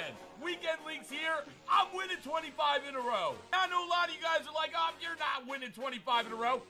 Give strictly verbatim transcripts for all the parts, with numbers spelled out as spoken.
weekend. Weekend league's here. I'm winning twenty-five in a row. I know a lot of you guys are like, oh, you're not winning twenty-five in a row.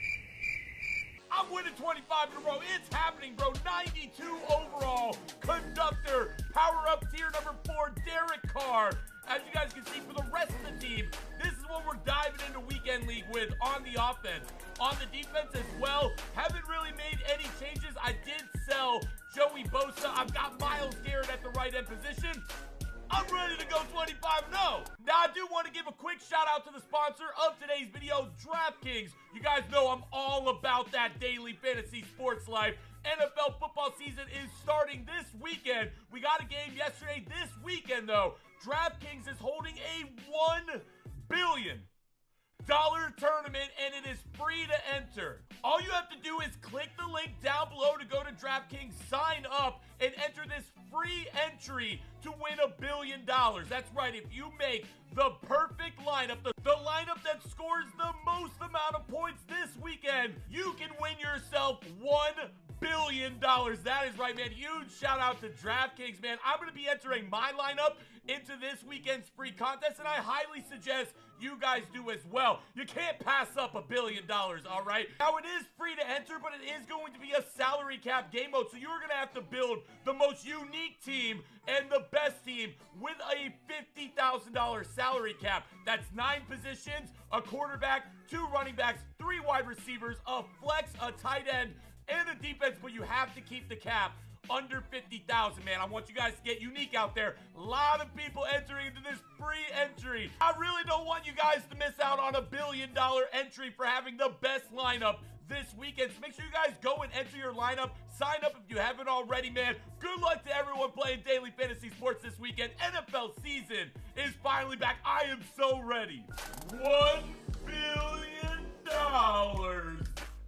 I'm winning twenty-five in a row. It's happening, bro. ninety-two overall. Conductor. Power up tier number four, Derek Carr. As you guys can see, for the rest of the team, this is what we're diving into Weekend League with on the offense. On the defense as well, haven't really made any changes. I did sell Joey Bosa. I've got Myles Garrett at the right end position. I'm ready to go twenty-five and oh. Now, I do want to give a quick shout out to the sponsor of today's video, DraftKings. You guys know I'm all about that daily fantasy sports life. N F L football season is starting this weekend. We got a game yesterday. This weekend, though, DraftKings is holding a one billion dollar tournament, and it is free to enter. All you have to do is click the link down below to go to DraftKings, sign up, and enter this free entry to win a billion dollars. That's right, if you make the perfect lineup, the, the lineup that scores the most amount of points this weekend, you can win yourself one billion dollars. That is right, man. Huge shout out to DraftKings, man. I'm going to be entering my lineup into this weekend's free contest, and I highly suggest you guys do as well. You can't pass up a billion dollars, all right? Now, it is free to enter, but it is going to be a salary cap game mode, so you're going to have to build the most unique team and the best team with a fifty thousand dollar salary cap. That's nine positions, a quarterback, two running backs, three wide receivers, a flex, a tight end, and a defense, but you have to keep the cap under fifty thousand, man. I want you guys to get unique out there. A lot of people entering into this free entry. I really don't want you guys to miss out on a billion dollar entry for having the best lineup this weekend. So make sure you guys go and enter your lineup. Sign up if you haven't already, man. Good luck to everyone playing daily fantasy sports this weekend. N F L season is finally back. I am so ready. One billion dollars.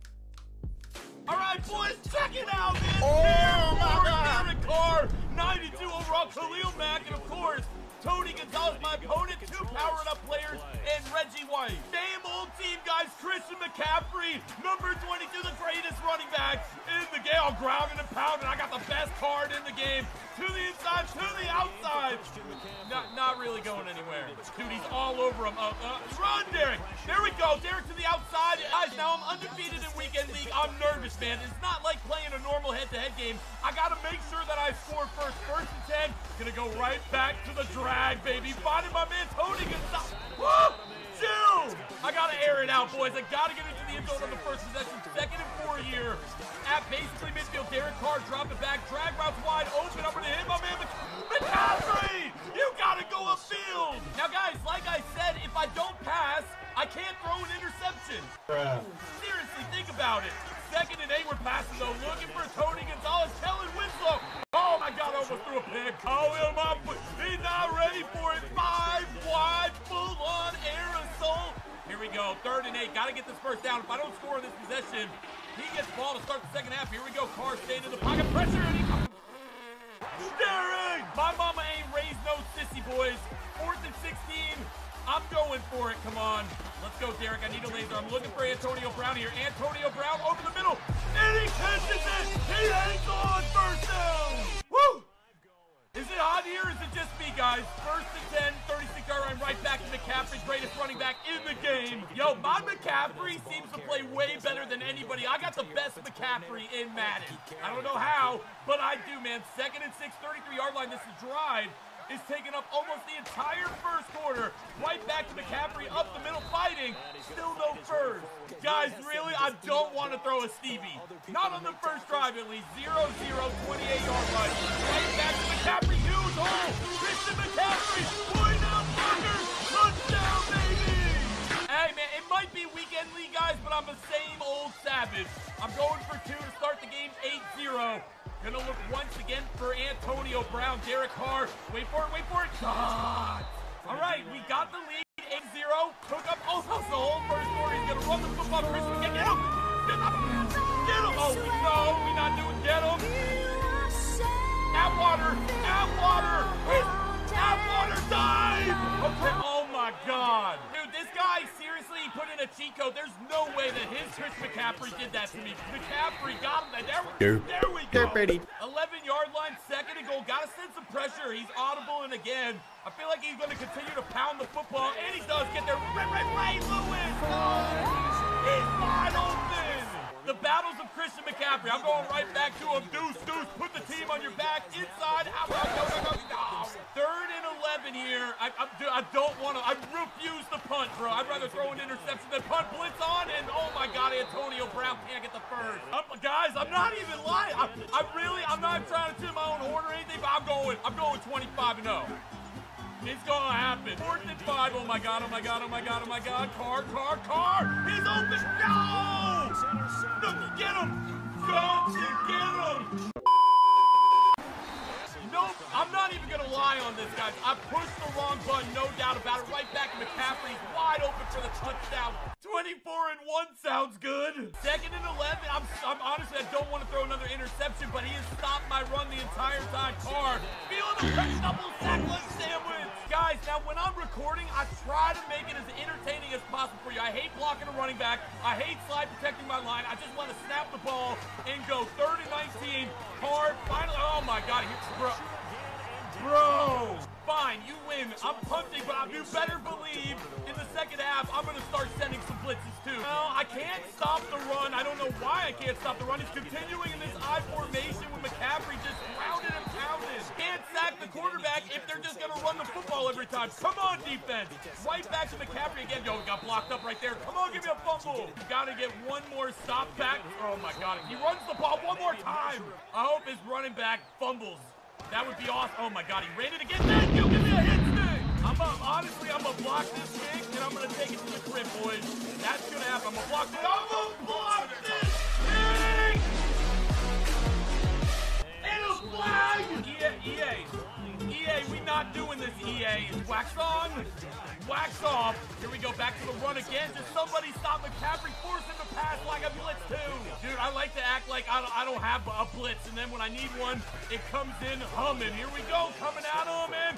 All right, boys, check it out, man. Oh, my God. Derek Carr, ninety-two overall, Khalil Mack, and, of course, Tony Gonzalez, my opponent, two powered-up players, and Reggie White. Same old team, guys. Christian McCaffrey, number twenty-two, the greatest running back in the game. I'm grounding and pounding. I got the best card in the game. To the inside, to the outside. Not, not really going anywhere. Dude, he's all over him. Uh, uh, run, Derek. There we go. Derek to the outside. Guys, now I'm undefeated in Weekend League. I'm nervous, man. It's not like playing a normal head-to-head game. I got to make sure that I score first. First and ten. Gonna go right back to the drag, baby. Finding my man, Tony Gonzalez. Woo! Chill! I got to air it out, boys. I got to get into the end zone on the first possession. Second and four here. At basically midfield, Derek Carr drop it back. Drag routes wide open. I'm going to hit my man, McCaffrey! You got to go upfield! Now, guys, like I said, if I don't pass, I can't throw an interception. Bruh. Seriously, think about it. Second and eight, we're passing, though. Looking for Tony Gonzalez. Kellen Winslow. Oh, my God, I almost threw a pick. Oh, he's not ready for it. Five wide, full-on aerosol. Here we go. Third and eight. Got to get this first down. If I don't score in this possession, he gets ball to start the second half. Here we go. Carr staying in the pocket. Pressure, and he... Derek! My mama ain't raised no sissy, boys. Fourth and sixteen. I'm going for it. Come on. Let's go, Derek. I need a laser. I'm looking for Antonio Brown here. Antonio Brown over the middle. And he catches it. He hangs on. First down. Woo! Is it hot here or is it just me, guys? First and ten, thirty-six yard line, right back to McCaffrey, greatest running back in the game. Yo, my McCaffrey seems to play way better than anybody. I got the best McCaffrey in Madden. I don't know how, but I do, man. Second and six, thirty-three yard line. This drive is taking up almost the entire first quarter. Right back to McCaffrey, up the middle, fighting. Still no first. Guys, really, I don't want to throw a Stevie. Not on the first drive, at least. zero zero, twenty-eight yard line. Right back to McCaffrey, huge hole. Christian McCaffrey, point out Parker, touchdown, baby. Hey, man, it might be Weekend League, guys, but I'm the same old savage. I'm going for two to start the game, eight zero. Gonna look once again for Antonio Brown. Derek Carr. Wait for it, wait for it. God. All right, we got the lead. eight zero. Took up almost the whole first quarter. He's gonna run the football. Christian, get him. Get him. Get him. Oh, no, we're not doing get him. Atwater. Atwater. Atwater died. Okay. Oh, my God. Dude, this guy, seriously, he put in running a cheat code. There's no way that his Chris McCaffrey did that to me. McCaffrey got him. There we, there we go. eleven yard line, second and goal. Got to send some pressure. He's audible, and again, I feel like he's going to continue to pound the football, and he does get there. Ray, Ray, Ray Lewis. Oh, he's wide open. The battles of Christian McCaffrey. I'm going right back to him. Deuce, deuce. Put the team on your back. Inside. Out, out, go, go, go. No. Third and eleven here. I, I, I don't want to. I refuse to punt, bro. I'd rather throw an interception than punt. Blitz on, and oh my God, Antonio Brown can't get the first. I'm, guys, I'm not even lying. I, I really, I'm not trying to toot my own horn or anything, but I'm going, I'm going twenty-five and oh. It's gonna happen. Fourth and five. Oh my God, oh my God, oh my God, oh my God. Carr, Carr, Carr. He's open. No! No, get him. Go, get him. Nope, I'm not even gonna lie on this, guys. I pushed the wrong button, no doubt about it. Right back to McCaffrey, wide open for the touchdown. twenty-four and one sounds good. Second and eleven. I'm, I'm honestly, I don't want to throw another interception, but he has stopped my run the entire time. Carr, feeling the double sack leg sandwich. Guys, now when I'm recording, I try to make it as entertaining as possible for you. I hate blocking a running back. I hate slide protecting my line. I just want to snap the ball and go. Third and nineteen. Carr, finally. Oh my God, he, bro. Bro, fine, you win. I'm punting, but you better believe in the second half, I'm going to start sending some blitzes too. Well, I can't stop the run. I don't know why I can't stop the run. He's continuing in this I formation with McCaffrey just rounded and pounded. Can't sack the quarterback if they're just going to run the football every time. Come on, defense. Right back to McCaffrey again. Yo, got blocked up right there. Come on, give me a fumble. Got to get one more stop back. Oh, my God. He runs the ball one more time. I hope his running back fumbles. That would be awesome. Oh my God, he ran it again. Thank you. Give me a hit stick. I'm a, honestly, I'm gonna block this kick and I'm gonna take it to the crib, boys. That's gonna happen. I'm gonna block it. I'm gonna block this kick. And a flag. E A, E A, E A, we not doing this. E A. Wax on, wax off. Here we go. Back to the run again. Just somebody stop McCaffrey. Force him to pass like a blitz too. Dude, I like to act like I don't, I don't have a blitz, and then when I need one, it comes in humming. Here we go, coming at him, and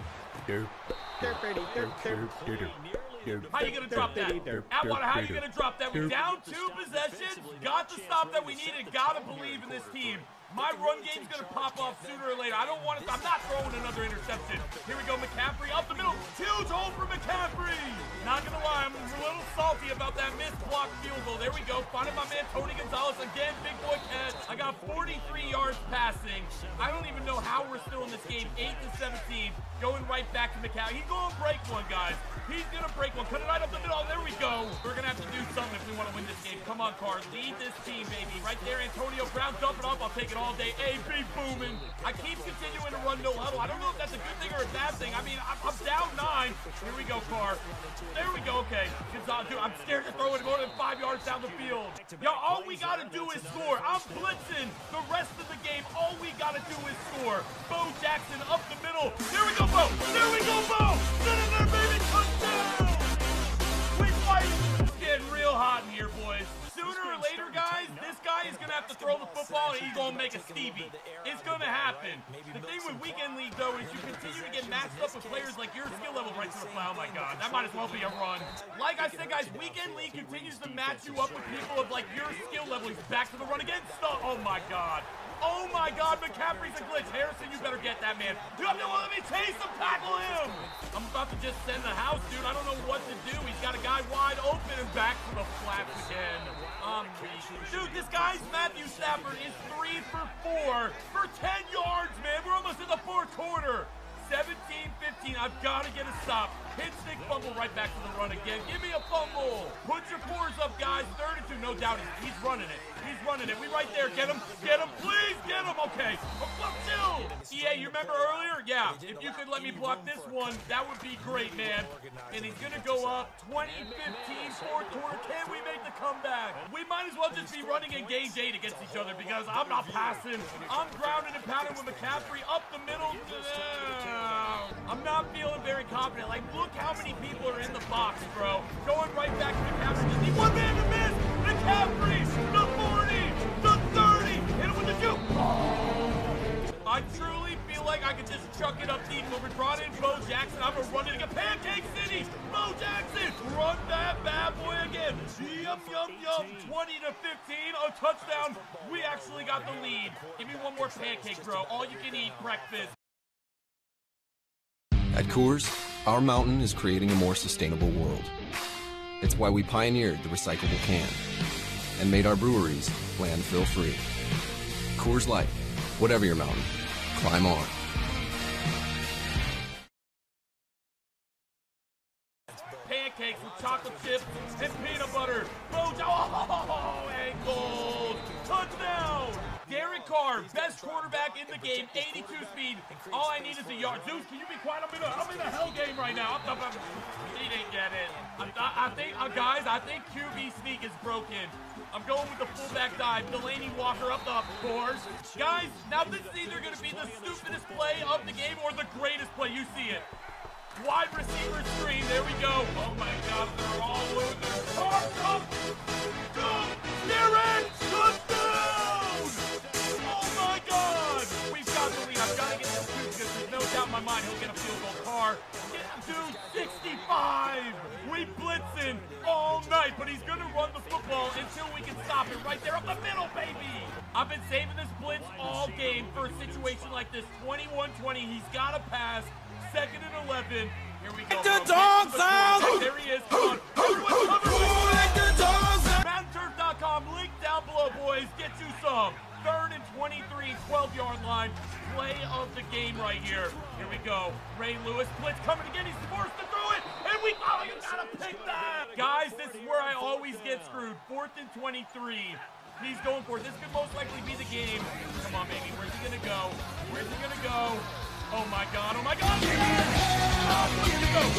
how you gonna drop that? Atwater, how you gonna drop that? We're down two possessions. Got the stop that we needed. Gotta believe in this team. My run game's gonna pop off sooner or later. I don't want it. I'm not throwing another interception. Here we go, McCaffrey up the middle. Huge hole for McCaffrey. Not gonna lie, I'm a little salty about that missed block field goal. There we go. Finding my man Tony Gonzalez again. Big boy catch. I got forty-three yards passing. I don't even know how we're still in this game. eight to seventeen. Going right back to McCaffrey. He's gonna break one, guys. He's gonna break one. Cut it right up the middle. There we go. We're gonna have to do something if we want to win this game. Come on, Carr. Lead this team, baby. Right there, Antonio Brown. Dump it off. I'll take it all day. A B booming. I keep continuing to run no huddle. I don't know if that's a good thing or a bad thing. I mean, I'm, I'm down nine. Here we go, Carr. There we go. Okay. Dude, I'm scared to throw it more than five yards down the field. Yo, all we got to do is score. I'm blitzing the rest of the game. All we got to do is score. Bo Jackson up the middle. There we go, Bo. There we go, Bo. Get in there, baby. Touchdown. We fight. It's getting real hot in here, boys. Sooner or later, guys, this guy is going to have to throw the football and he's going to make a Stevie. It's going to happen. The thing with Weekend League, though, is you continue to get matched up with players like your skill level right to the fly. Oh, my God. That might as well be a run. Like I said, guys, Weekend League continues to match you up with people of, like, your skill level. He's back to the run again. Stop. Oh, my God. Oh, my God. McCaffrey's a glitch. Harrison, you better get that, man. You have to let me chase him. Tackle him. I'm about to just send the house, dude. I don't know what to do. He's got a guy wide open and back to the flats again. Um, dude, this guy's Matthew Stafford is three for four for ten yards, man. We're almost in the fourth quarter. seventeen fifteen. I've got to get a stop. Hit stick fumble right back to the run again. Give me a fumble. Put your fours up, guys. thirty-two. No doubt. He's, he's running it. He's running it. We right there. Get him. Get him. Please get him. Okay. Oh, fuck you. E A, you remember earlier? Yeah. If you could let me block this one, that would be great, man. And he's going to go up twenty fifteen, fourth quarter. Can we make the comeback? We might as well just be running engage eight against each other because I'm not passing. I'm grounded and pounding with McCaffrey up the middle. I'm not feeling very confident. Like, look how many people are in the box, bro. Going right back to McCaffrey. Just need one man to miss. McCaffrey, the forty, the thirty, hit him with the juke. Oh. I truly feel like I could just chuck it up deep. But we brought in Bo Jackson. I'm gonna run it again. Pancake City. Bo Jackson, run that bad boy again. yum, yum, yum. twenty to fifteen, a touchdown. We actually got the lead. Give me one more pancake, bro. All you can eat breakfast. At Coors, our mountain is creating a more sustainable world. It's why we pioneered the recyclable can and made our breweries landfill-free. Coors Light, whatever your mountain, climb on. Pancakes with chocolate chips and peanut butter. Bro, oh, and gold. Touchdown. Derek Carr, best quarterback in the game, eighty-two speed. All I need is a yard. Zeus, can you be quiet? I'm in a, I'm in a hell game right now. I'm, I'm, I'm, he didn't get it. I, I, I think, uh, guys, I think Q B sneak is broken. I'm going with the fullback dive. Delaney Walker up the course. Guys, now this is either going to be the stupidest play of the game or the greatest play. You see it. Wide receiver screen. There we go. Oh, my God. They're all losers. Oh, oh. Go. Derek. Touchdown. Oh, my God. We've got the lead. I've got to get this dude because there's no doubt in my mind he'll get a field goal. Carr. Get him to sixty-five. We blitzing all night, but he's going to run the football until we can stop it right there up the middle, baby. I've been saving this blitz all game for a situation like this. twenty-one twenty. He's got to pass. Second and eleven. Here we go. Let the dogs out! There he is. Come on. Everyone cover me. Let the dogs out! Mountain Turf dot com. Link down below, boys. Get you some. Third and twenty-three, twelve-yard line. Play of the game right here. Here we go. Ray Lewis. Blitz coming again. He's forced to throw it. And we, oh, you gotta pick that. Guys, this is where I always get screwed. Fourth and twenty-three. He's going for it. This could most likely be the game. Come on, baby. Where's he gonna go? Where's he gonna go? Oh my God, oh my God! Yes! Oh, look at go!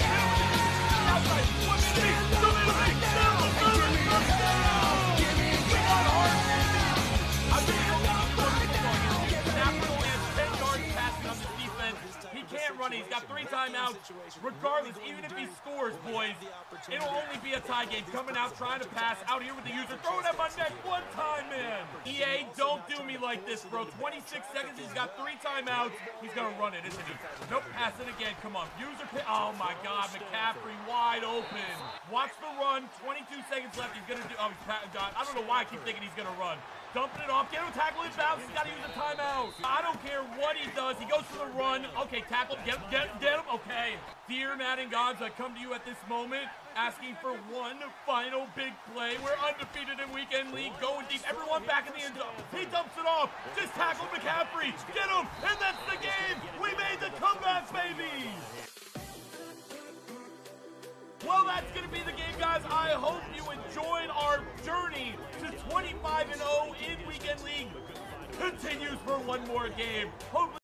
Outside, one minute, two minutes, seven, seven, touchdown! We got hard, baby! I've been a lot of fun football. Stafford only has ten yards passing on this defense. He can't run it. He's got three timeouts. Regardless, even if he scores, boys, it'll only be a tie game. Coming out, trying to pass, out here with the user, throwing at my neck one time, man. E A, don't do me like this, bro. twenty-six seconds, he's got three timeouts. He's gonna run it, isn't he? Nope, pass it again. Come on, user pick. Oh my God, McCaffrey wide open. Watch the run. twenty-two seconds left. He's gonna do. Oh, God. I don't know why I keep thinking he's gonna run. Dumping it off, get him a tackle in bounds, he's got to use a timeout. I don't care what he does, he goes for the run. Okay, tackle, get him, get him, get him, okay. Dear Madden gods, I come to you at this moment, asking for one final big play. We're undefeated in Weekend League, going deep, everyone back in the end zone. He dumps it off, just tackle McCaffrey, get him, and that's the game. We made the comeback, baby. Well, that's going to be the game, guys. I hope you enjoyed our journey to twenty-five and oh in Weekend League. Continues for one more game. Hope